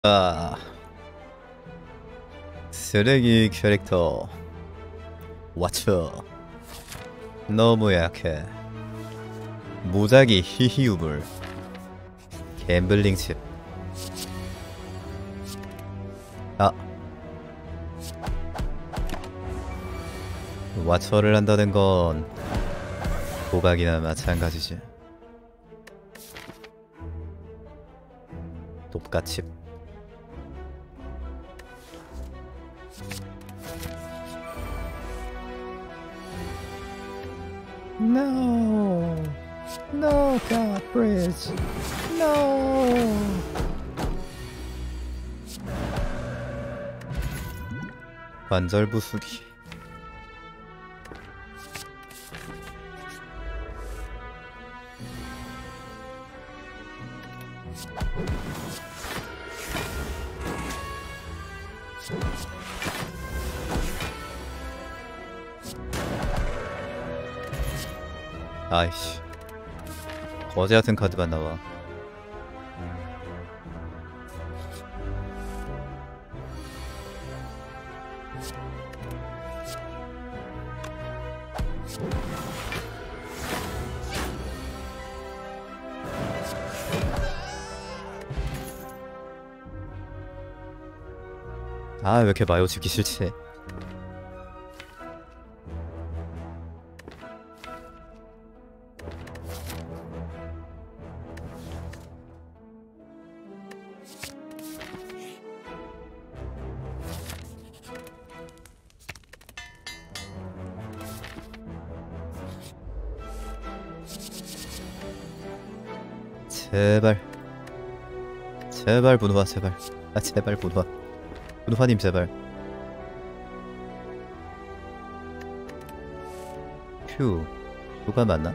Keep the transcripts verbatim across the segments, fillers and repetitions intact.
아, 쓰레기 캐릭터 왓츠 너무 약해. 무작위 히히우물 갬블링 칩. 아, 왓츠를 한다는 건 도박이나 마찬가지지. 돕가칩. No, no, God, bridge, no. 관절 부수기. 아이씨, 거지 같은 카드가 나와. 아, 왜 이렇게 마요 죽기 싫지? 제발 제발 분화, 제발. 아, 제발 분화. 분화님 제발. 휴, 누가 맞나?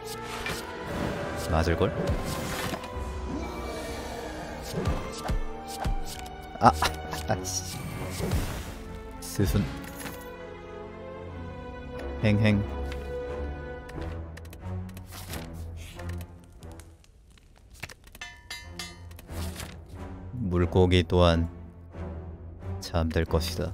맞을걸? 아, 아이씨. 스순. 행행. 물고기 또한 잠들 것이다.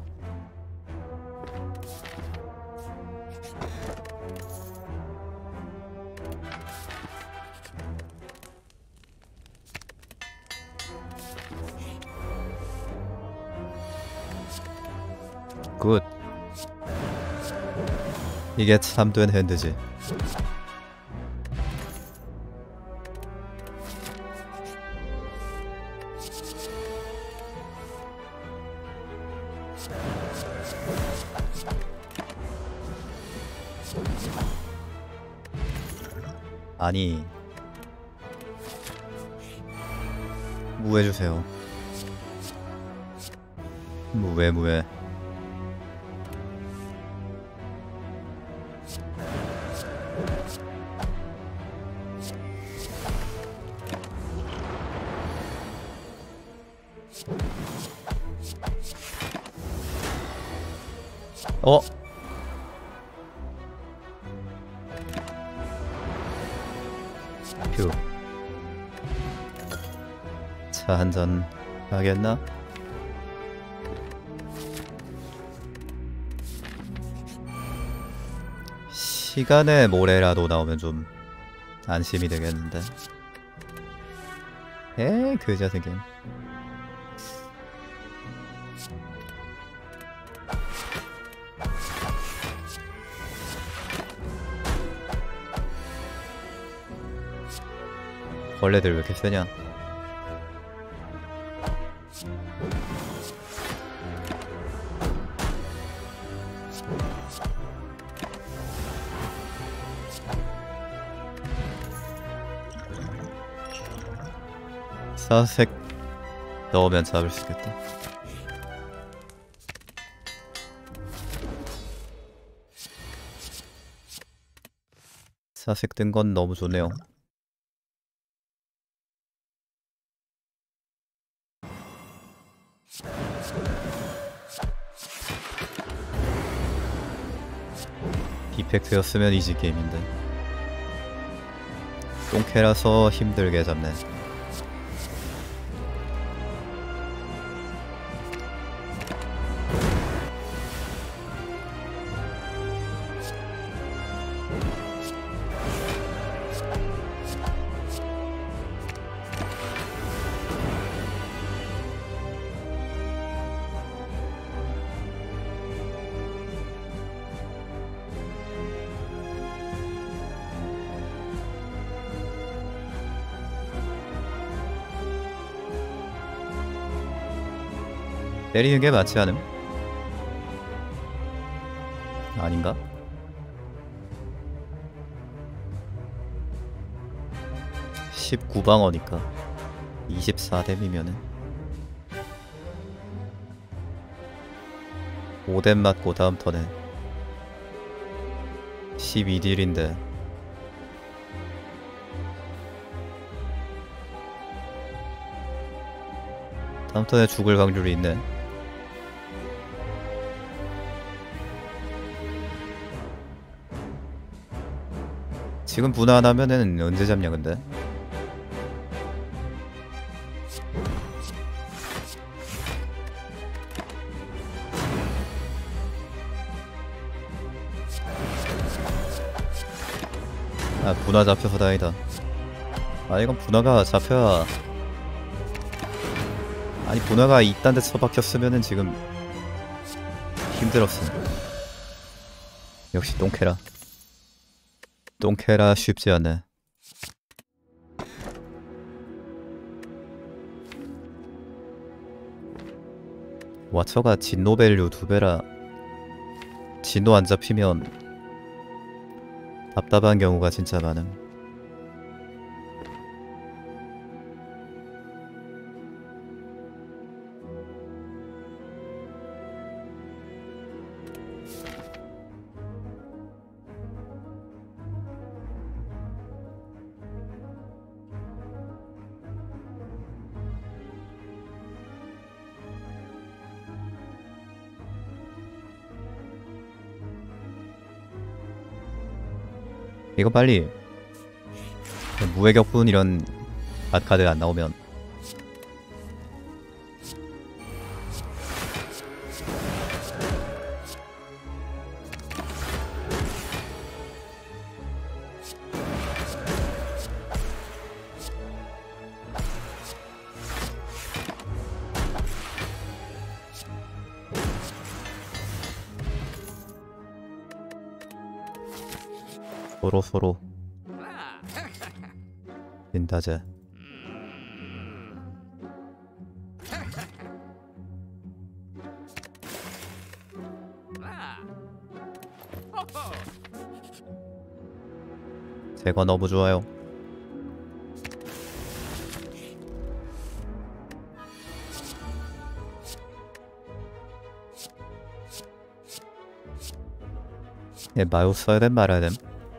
굿. 이게 참된 핸드지. 아니, 무해주세요. 무해 무해. 어? 휴. 차 한잔 하겠나? 시간의 모래라도 나오면 좀 안심이 되겠는데. 에, 그자 생김. 벌레들 왜 이렇게 세냐? 사색 넣으면 잡을 수 있겠다. 사색 뜬 건 너무 좋네요. 디펙트였으면 이지 게임인데. 똥캐라서 힘들게 잡네. 때리는 게 맞지 않음? 아닌가? 십구 방어니까 이십사 뎀이면은 오 뎀 맞고 다음 턴에 십이 딜인데 다음 턴에 죽을 확률이 있네. 지금 분화 안 하면은 언제 잡냐 근데? 아 분화 잡혀서 다행이다. 아 이건 분화가 잡혀야, 아니 분화가 이딴 데 처박혔으면은 지금 힘들었음. 역시 똥캐라. 똥캐라 쉽지 않네. 와처가 진노 밸류 두 배라 진노 안 잡히면 답답한 경우가 진짜 많음. 이거 빨리 무의 격분 이런 갓카드 안 나오면 서로 서로 빈타제. 제거 너무 좋아요. 얘 마요 써야 됨 말아야 됨?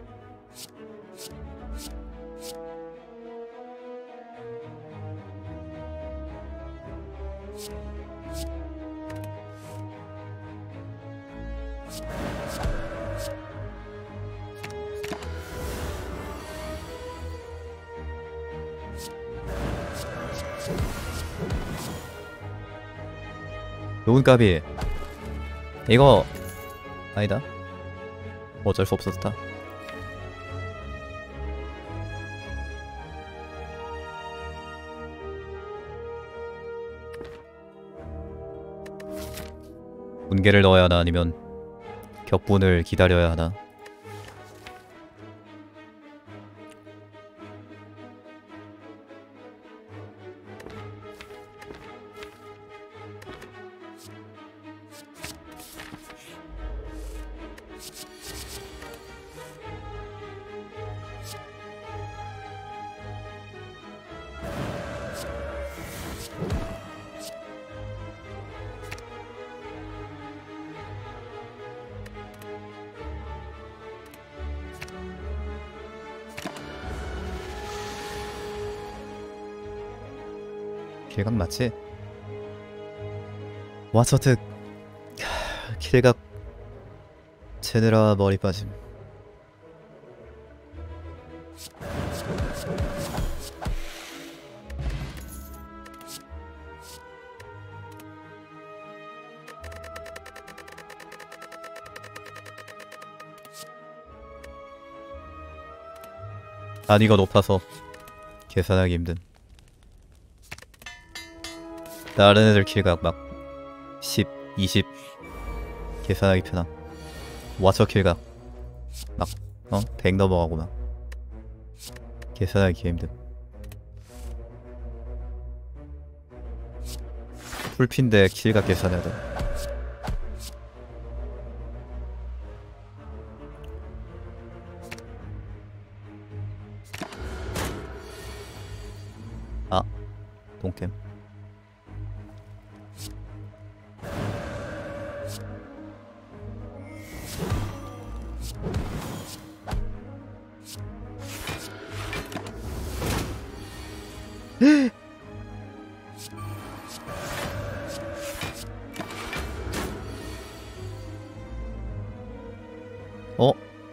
요은까비 이거 아니다. 어쩔 수 없었다. 분계를 넣어야 하나 아니면 격분을 기다려야 하나. 킬각 맞지? 와서특 킬각 제네라 머리 빠짐. 단위가 높아서 계산하기 힘든. 다른 애들 킬각 막 십, 이십 계산하기 편함. 와처 킬각 막 어? 백 넘어가고 막 계산하기 힘듦. 풀핀데 킬각 계산해야 돼. 아, 동캠. 어?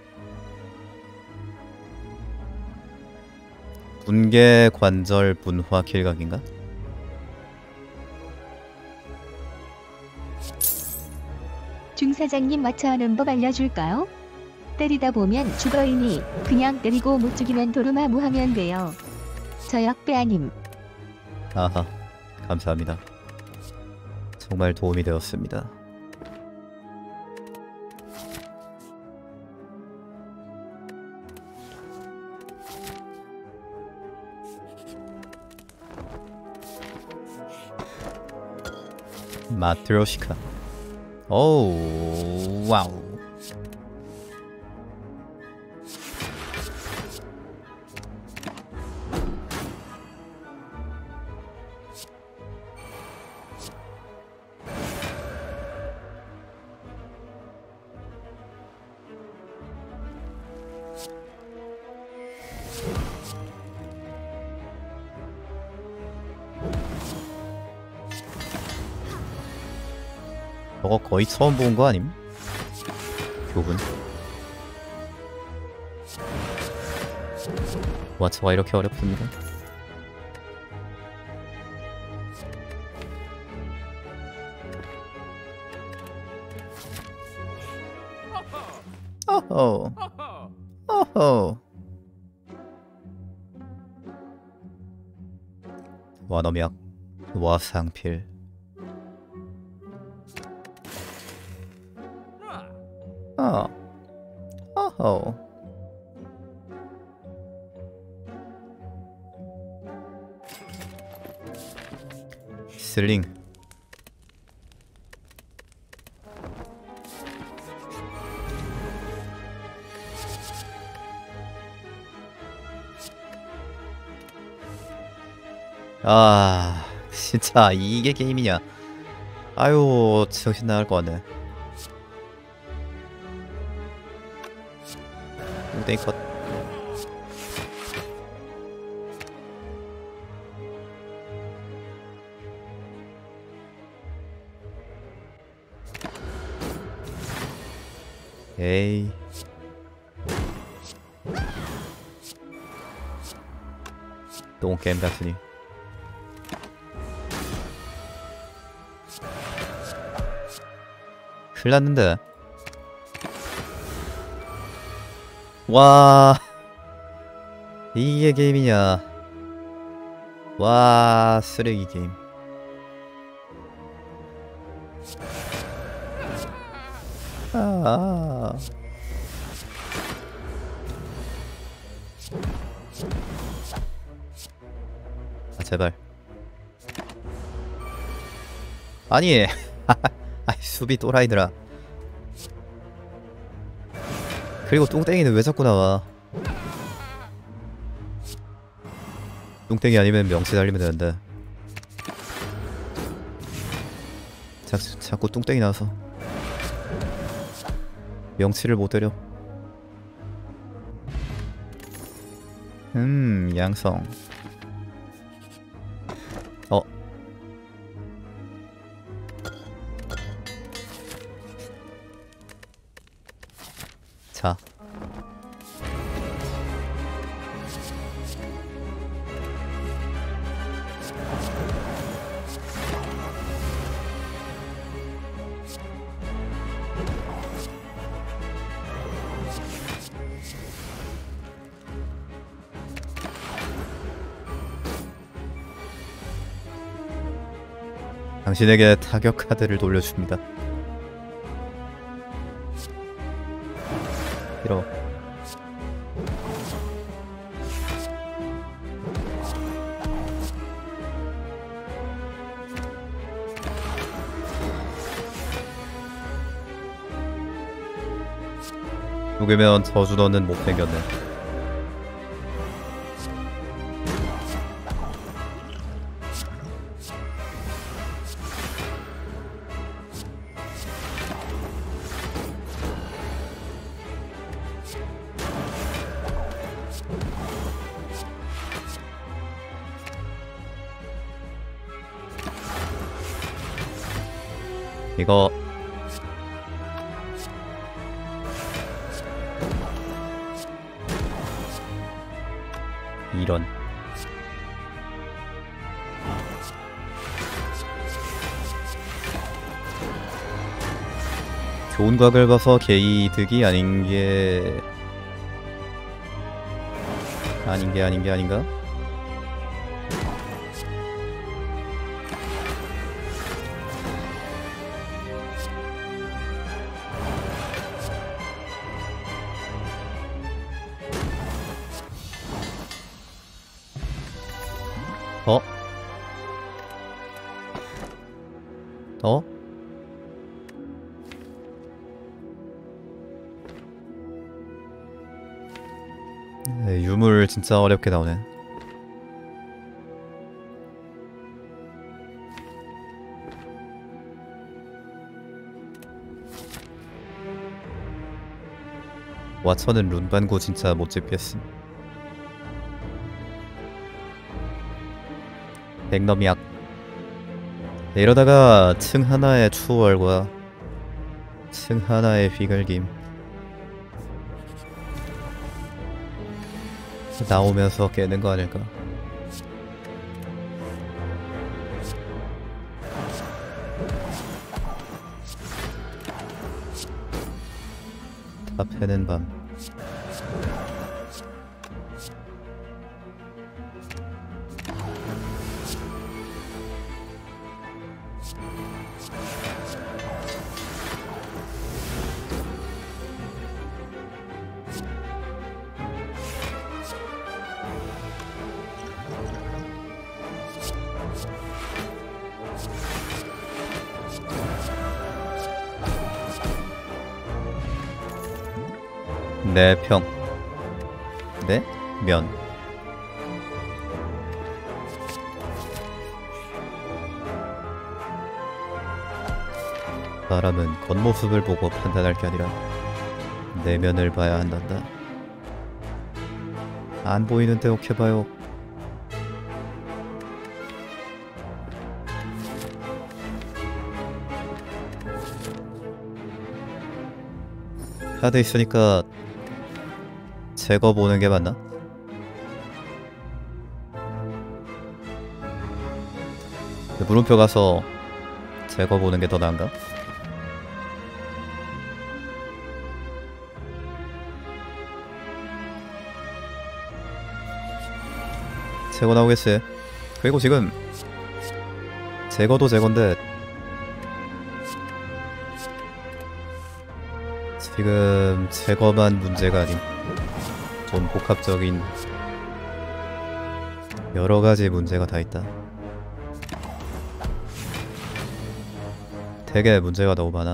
분계 관절 분화 킬각인가? 중사장님 마차하는 법 알려줄까요? 때리다 보면 죽어이니 그냥 때리고 못 죽이면 도루마무 하면 돼요. 저 역배아님. 아하, 감사합니다. 정말 도움이 되었습니다. 마트로시카. 오우, 와우. 저거 거의 처음 본 거 아님? 교훈. 와, 저가 이렇게 어렵습니다. 어허. 어허. 완엄약 와상필. 어. 어허. 슬링. 아, 진짜 이게 게임이냐? 아유, 정신 나갈 것 같네. 땡 컷. 에이. 똥게임 같으니. 큰일 났는데. 와, 이게 게임이냐? 와, 쓰레기 게임. 아, 아 제발. 아니, 아이 수비 또라이들아. 그리고 똥땡이는 왜 자꾸 나와? 똥땡이 아니면 명치 달리면 되는데. 자, 자꾸 똥땡이 나와서 명치를 못 때려. 음, 양성. 어. 자. 당신에게 타격 카드를 돌려줍니다. 이러. 죽으면 저주너는 못생겼네. 이거 이런 좋은 각을 봐서 개이득이 아닌 게 아닌 게 아닌 게 아닌가? 어? 어? 네, 유물 진짜 어렵게 나오네. 와처는 룬반고 진짜 못 집겠음. 백넘약. 이러다가 층 하나의 추월과 층 하나의 휘갈김 나오면서 깨는 거 아닐까? 다 패는 밤. 네 평. 네? 면. 사람은 겉모습을 보고 판단할 게 아니라 내면을 봐야 한단다. 안 보이는데 어떻게 봐요? 카드 있으니까 제거 보는 게 맞나? 물음표 가서 제거 보는 게 더 나은가? 제거 나오겠어요. 그리고 지금 제거도 제건데 지금 제거만 문제가 아닌 좀 복합적인 여러가지 문제가 다 있다. 되게 문제가 너무 많아.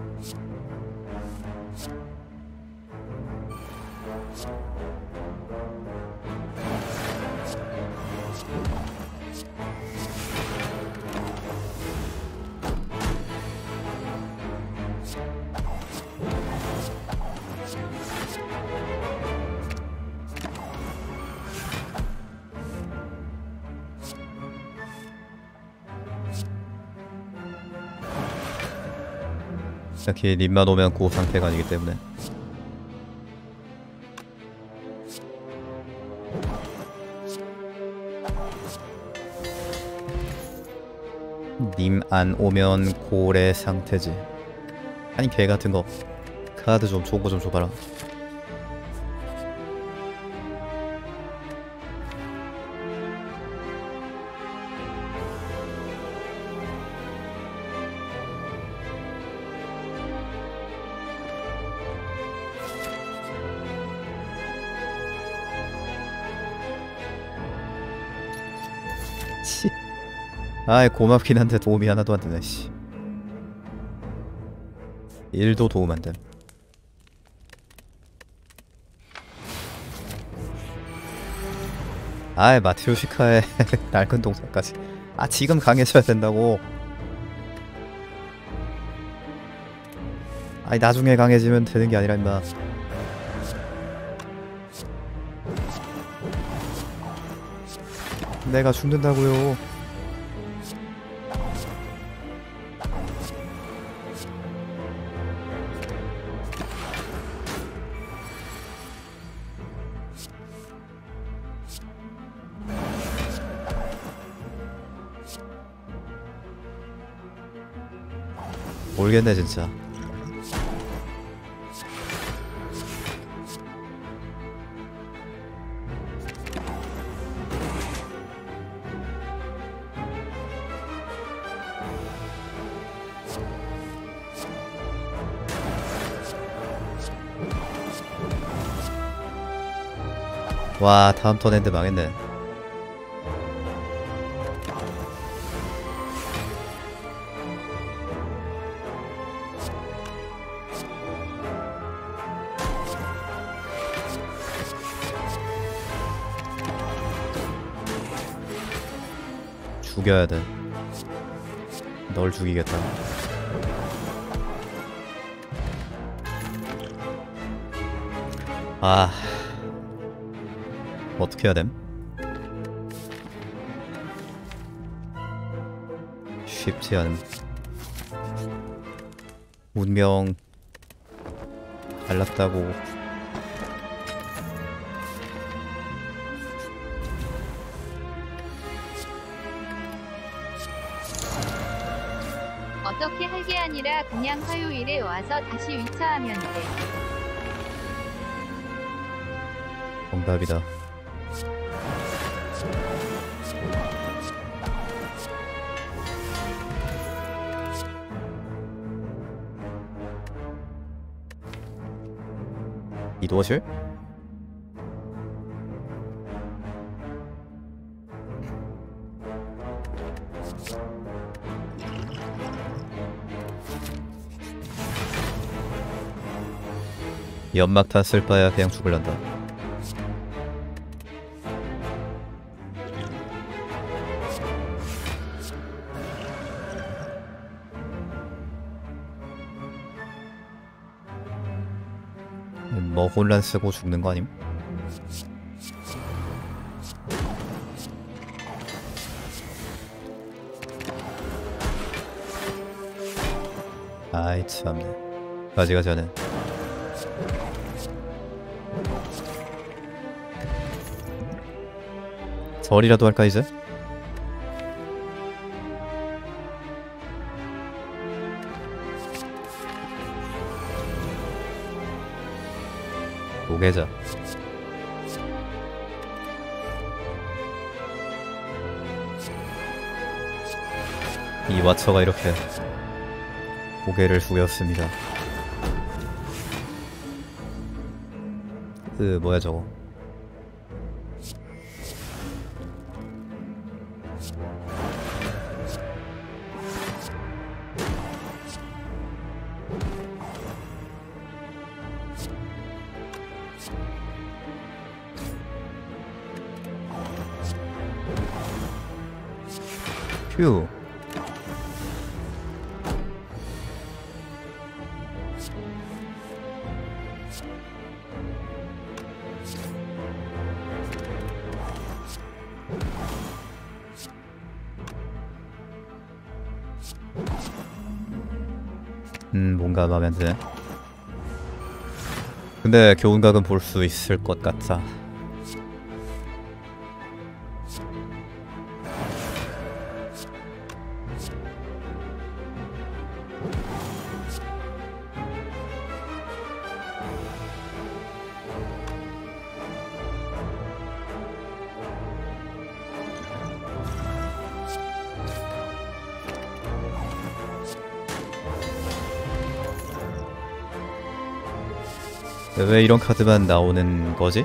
딱히 립만 오면 그 상태가 아니기 때문에. 님 안 오면 고래 상태지. 아니 개 같은 거 카드 좀 좋은 좀 줘봐라. 씨. 아이 고맙긴 한데 도움이 하나도 안 되네. 씨. 일도 도움 안 됨. 아이 마트로시카의 낡은 동작까지. 아 지금 강해져야 된다고. 아니 나중에 강해지면 되는 게 아니라 임마. 내가 죽는다고요. 모르겠네 진짜. 와 다음 턴 엔드 망했네. 죽여야 돼. 널 죽이겠다. 아 어떻게 해야 됨? 쉽지 않음. 운명 갈랐다고. 어떻게 할 게 아니라 그냥 화요일에 와서 다시 위차하면 돼. 정답이다. 이도실? 연막탄 쓸 바야 그냥 죽을란다. 뭐 혼란 쓰고 죽는 거 아님? 아이 참네. 가지가 전에 절이라도 할까 이제? 도계자. 이 와처가 이렇게 고개를 숙였습니다. 그 뭐야 저거. 휴. 음 뭔가 마음에 안 드네. 근데 교훈각은 볼 수 있을 것 같아. 왜 이런 카드만 나오는 거지?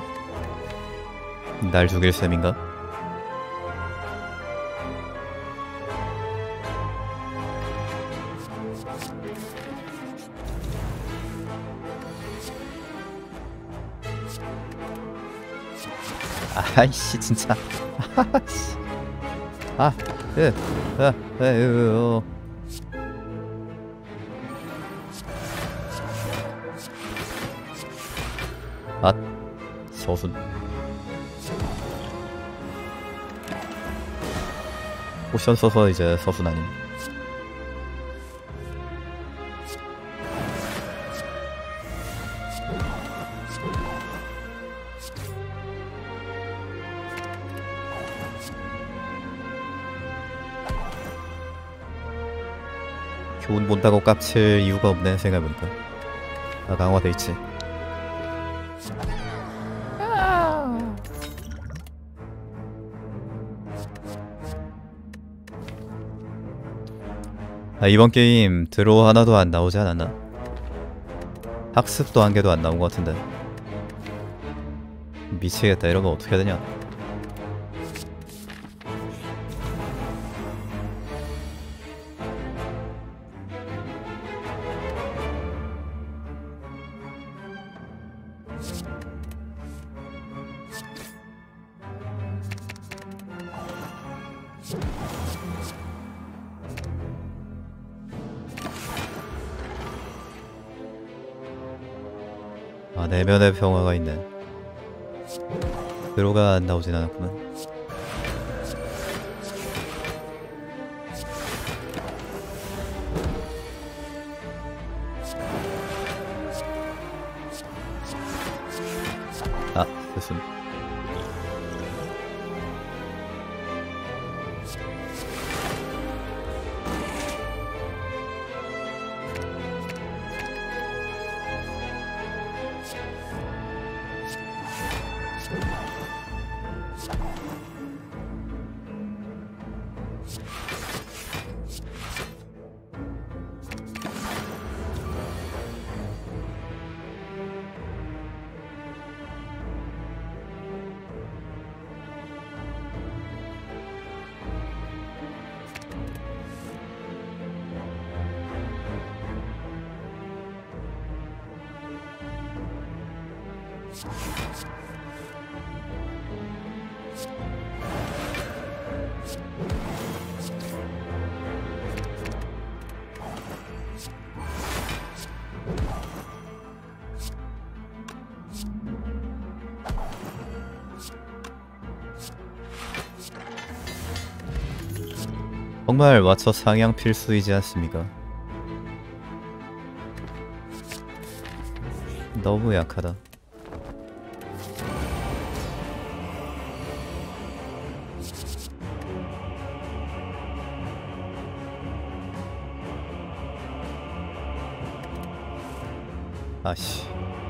날 죽일 셈인가? 아이씨 진짜. 아씨. 아, 예, 아, 예, 예, 어. 아, 서순. 포션 써서 이제 서순 아님. 교훈 본다고 깝칠 이유가 없네 생각해보니까. 아, 강화돼 있지. 아, 이번 게임 드로우 하나도 안 나오지 않았나? 학습도 한 개도 안 나온 것 같은데. 미치겠다. 이런 거 어떻게 해야 되냐? 아, 내면의 평화가 있네. 드로우가 안 나오진 않았구만. 아, 됐음. 정말 와처 상향 필수이지 않습니까? 너무 약하다. 아씨.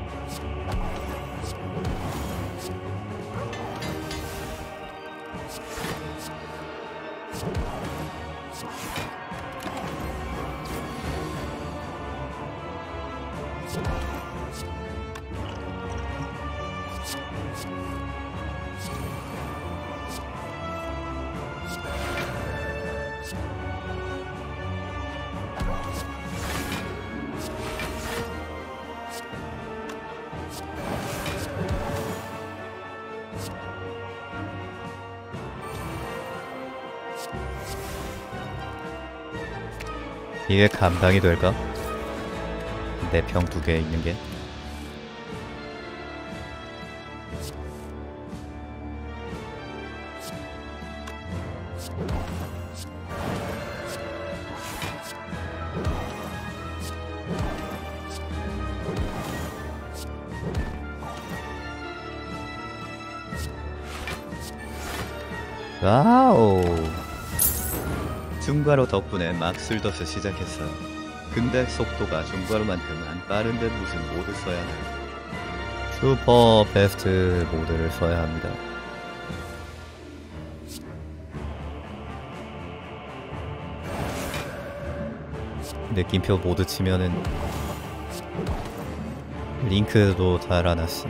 이게 감당이 될까? 내 평 두 개 있는 게. 와우. 중괄호 덕분에 막 쓸더스 시작했어요. 근데 속도가 중괄호만큼 안 빠른데 무슨 모드 써야 해? 슈퍼 베스트 모드를 써야 합니다. 느낌표 모드 치면은 링크도 달아놨어.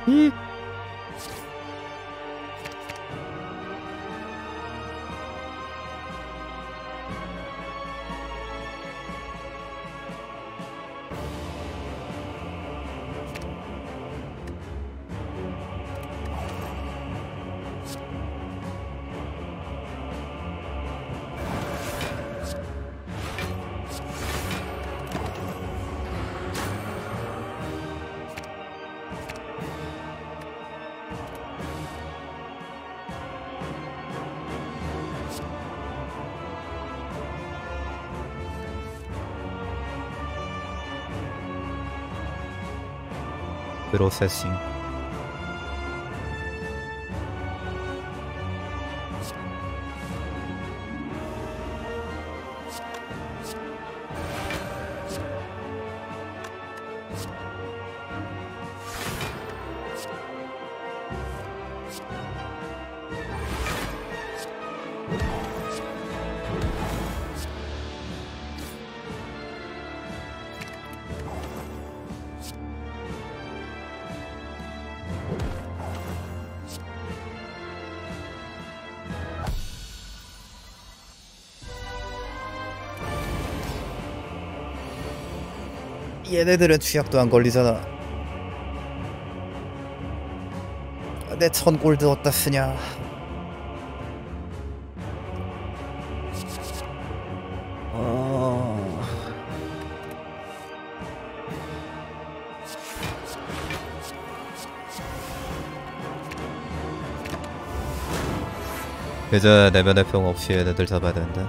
이 프로세싱. 얘네들은 취약도 안 걸리잖아. 내 천 골드 어디다 쓰냐. 어... 이제 내면의 평 없이 얘네들 잡아야 되는데.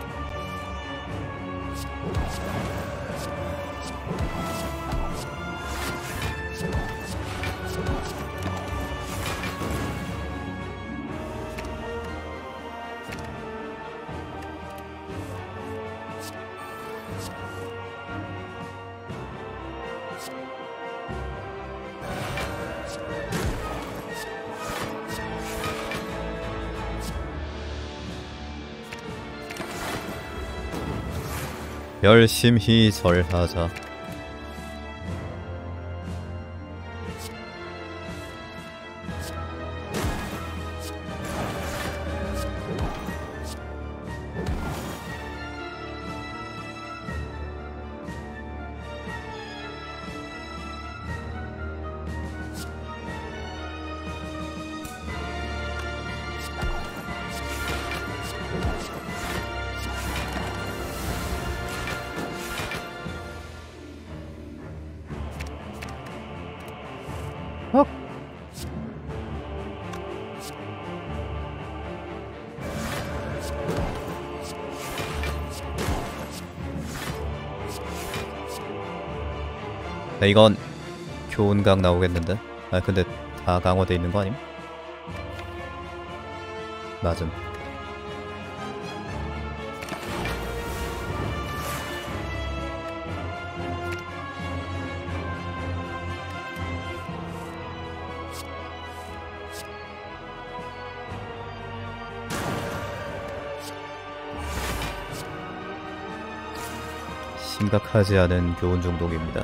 열심히 절하자. 어? 네, 이건 교훈각 나오겠는데? 아 근데 다 강화돼 있는 거 아님? 맞음. 심각하지 않은 교훈 중독입니다.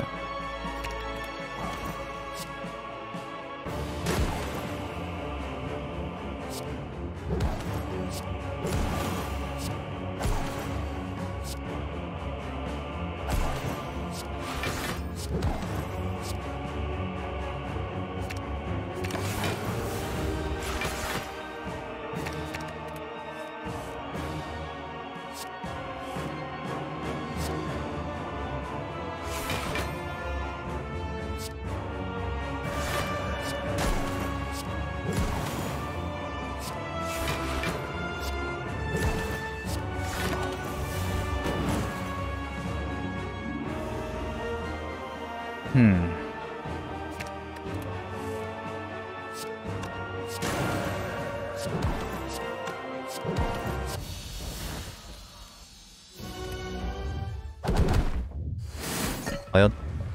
음. 과연?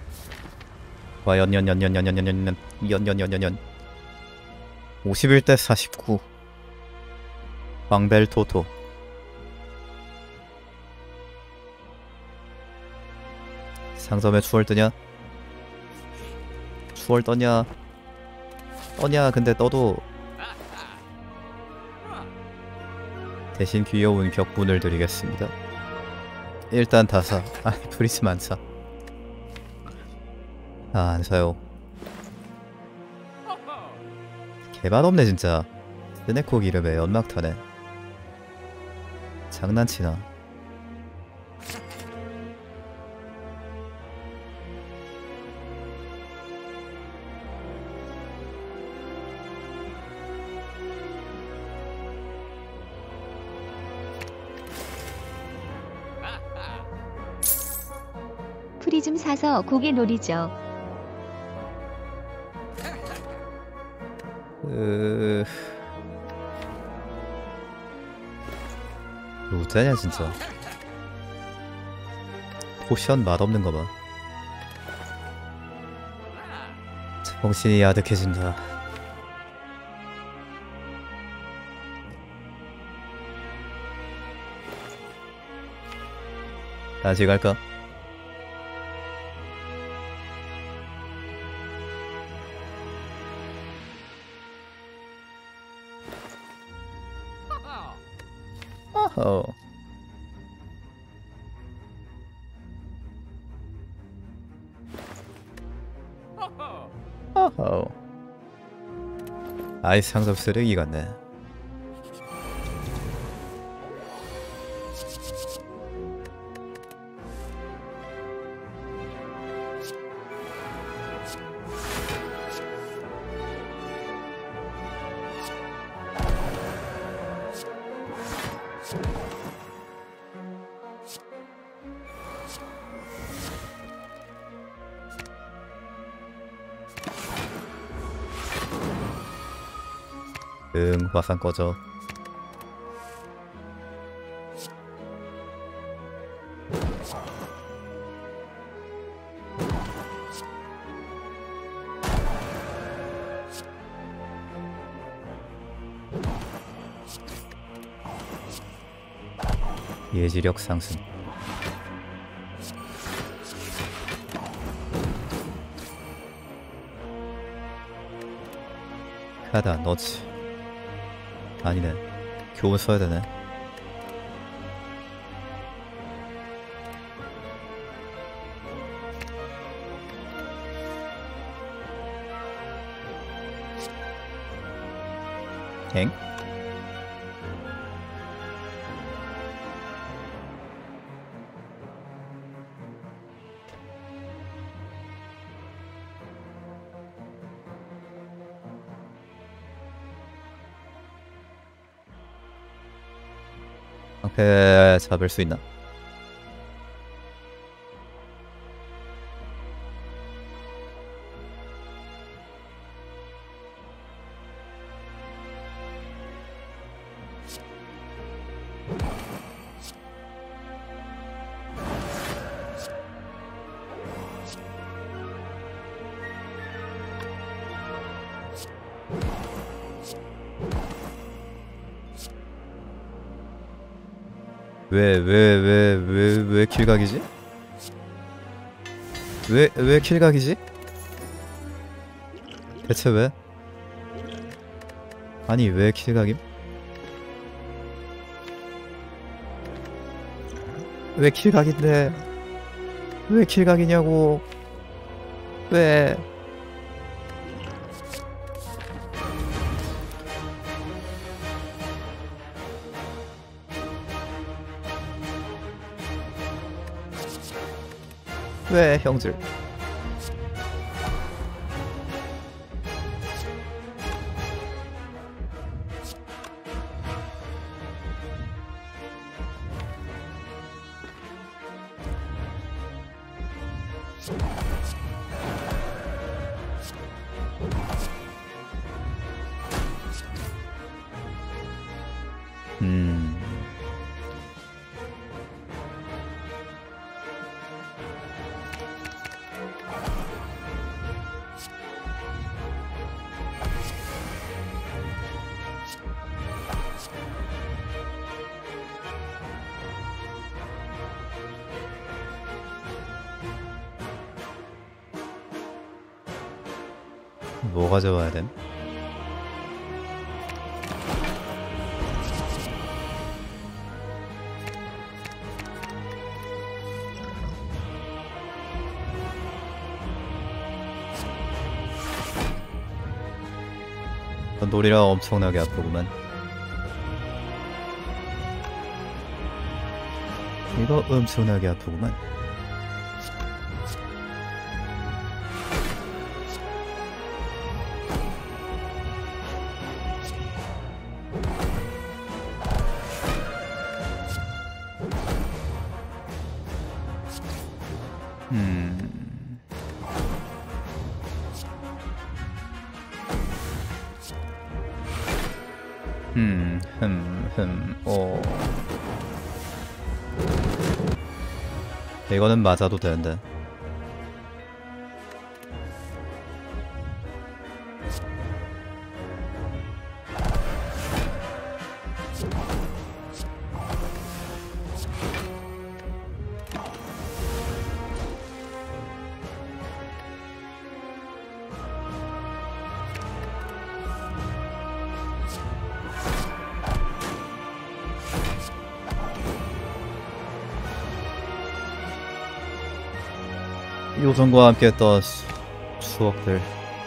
과연 연연연연연연연연 연연연연연 오십일 대 사십구 왕벨 토토. 상점에 추월 뜨냐? 추월 떠냐? 어냐 근데 떠도 대신 귀여운 격분을 드리겠습니다. 일단 다사. 아니 프리즘 안사. 아 안사요. 개맛없네 진짜. 스네코 기름에 연막타네. 장난치나. 프리즘 사서 고개 노리죠. 으... 어쩌냐 진짜. 포션 맛없는 거 봐. 정신이 아득해진다. 다시 갈까? 어허. 어허. 아이스 상점 쓰레기 같네. 응, 화상 꺼져. 예지력 상승. 카다 너치. 아니네. 교훈 써야 되네. 엥? 방패 잡을 수 있나? 왜, 왜, 왜, 왜, 왜 킬각이지? 왜, 왜 킬각이지? 대체 왜? 아니, 왜 킬각임? 왜 킬각인데? 왜 킬각이냐고? 왜? 왜 형들? 음. 뭐 가져와야 됨? 놀이라 엄청나게 아프구만. 이거 엄청나게 아프구만. 음. 음, 흠, 흠, 오. 이거는 맞아도 되는데. 요선과 함께 했던 수, 추억들.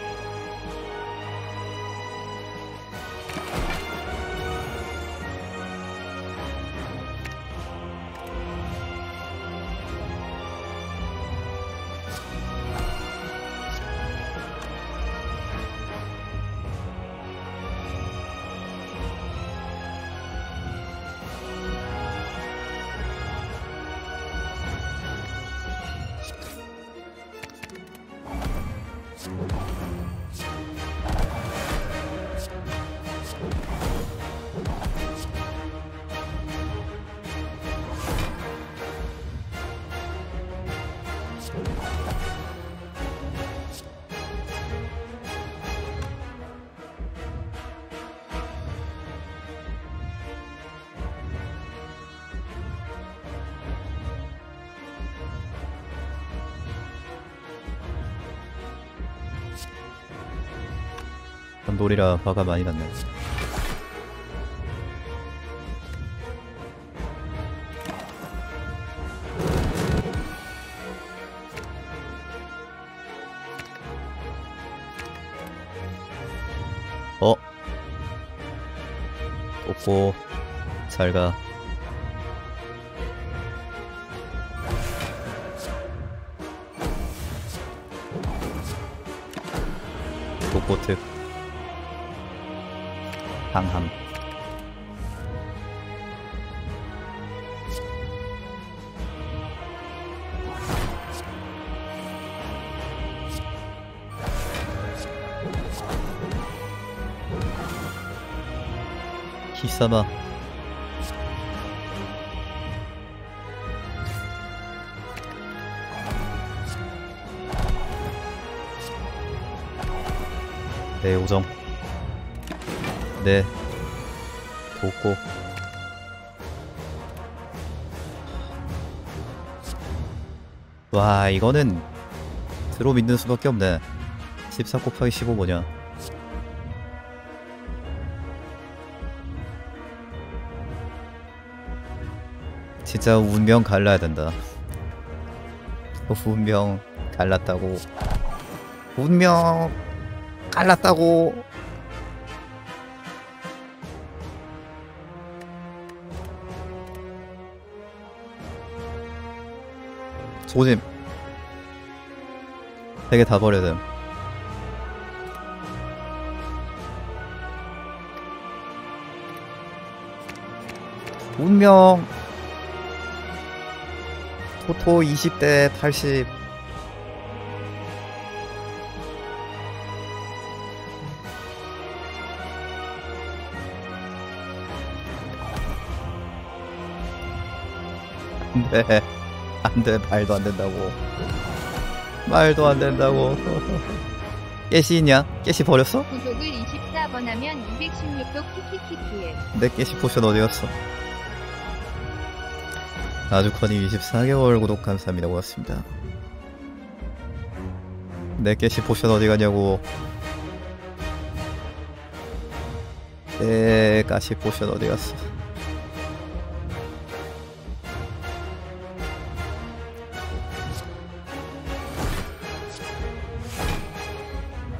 놀이라 화가 많이 났네. 어? 없고 잘가. 로보트 방함. 기사마. 네, 오정. 네. 돕고. 와, 이거는 드로 믿는 수밖에 없네. 십사 곱하기 십오 뭐냐. 진짜 운명 갈라야 된다. 운명 갈랐다고. 운명 갈랐다고. 조짐 세 개 다 버려야 됨. 운명 토토 이십 대 팔십. 안돼 안돼, 말도 안 된다고. 말도 안 된다고. 깨시 있냐? 깨시 버렸어? 구독을 이십사 번 하면 이백십육 도 키키키키에. 내 깨시 포션 어디 갔어? 아주커님 이십사 개월 구독 감사합니다. 고맙습니다. 내 깨시 포션 어디 가냐고. 내 가시 포션 어디 갔어?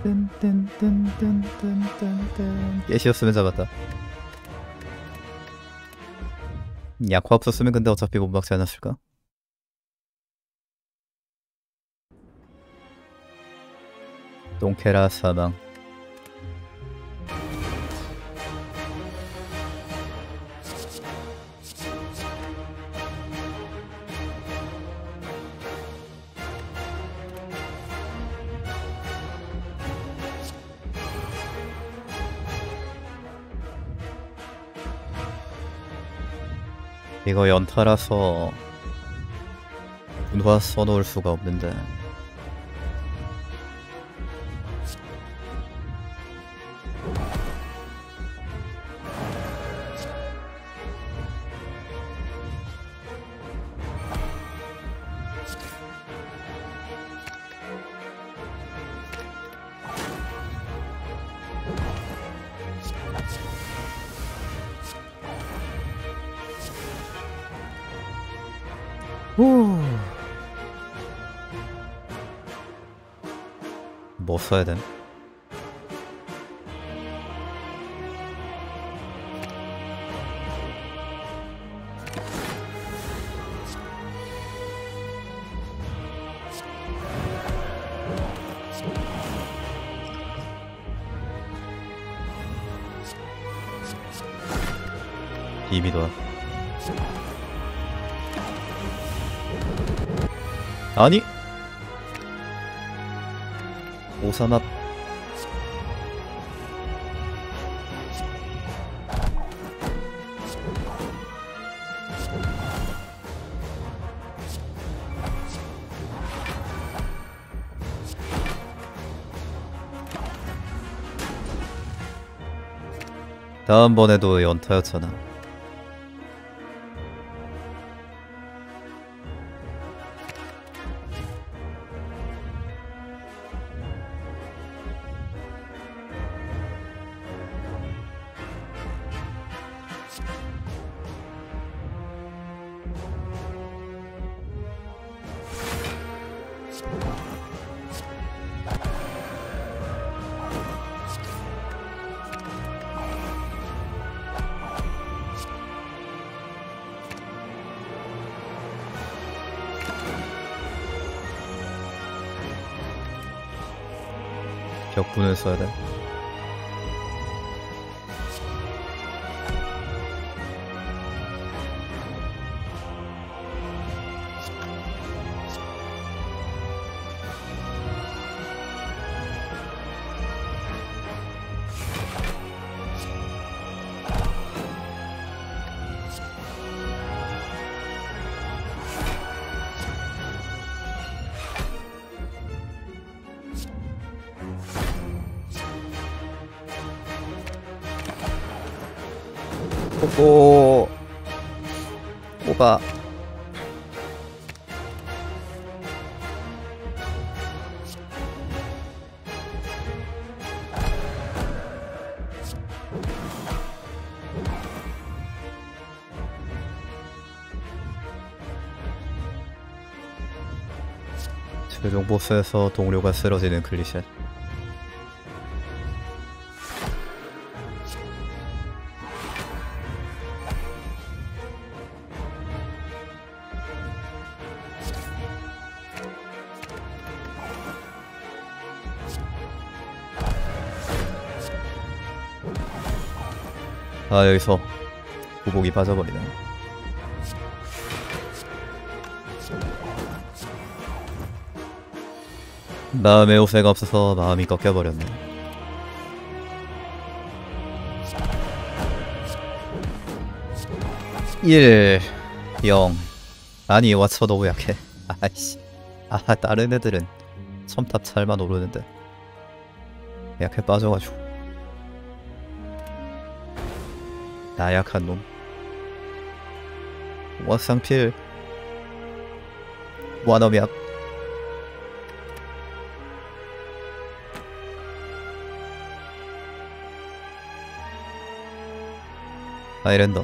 뜬뜬뜬뜬뜬뜬 깨시였으면 잡았다. 약화 없었으면 근데 어차피 못 막지 않았을까? 똥케라 사망. 이거 연타라서 분화 써놓을 수가 없는데. 후. 뭐 써야 됨? 비비도다. 아니 오사마 다음번에도 연타였잖아. 벽분을 써야 돼. 오, 오바. 최종 보스에서 동료가 쓰러지는 클리셰. 아, 여기서 구복이 빠져버리네. 마음의 오세가 없어서 마음이 꺾여버렸네. 일, 영. 아니, 왓쳐 너무 약해. 아이씨. 아, 다른 애들은 첨탑 잘만 오르는데 약해 빠져가지고. 나약한 놈. 왓상필 와너미압. 아이랜더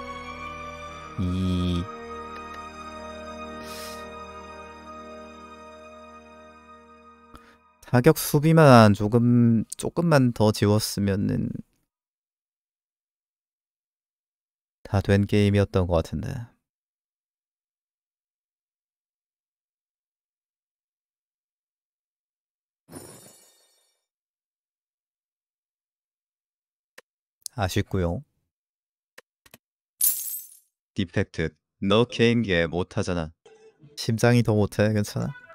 이 타격 수비만 조금 조금만 더 지웠으면은 다 된 게임이었던 것 같은데. 아쉽고요. 디펙트. 너 개인기 못하잖아. 심장이 더 못해. 괜찮아?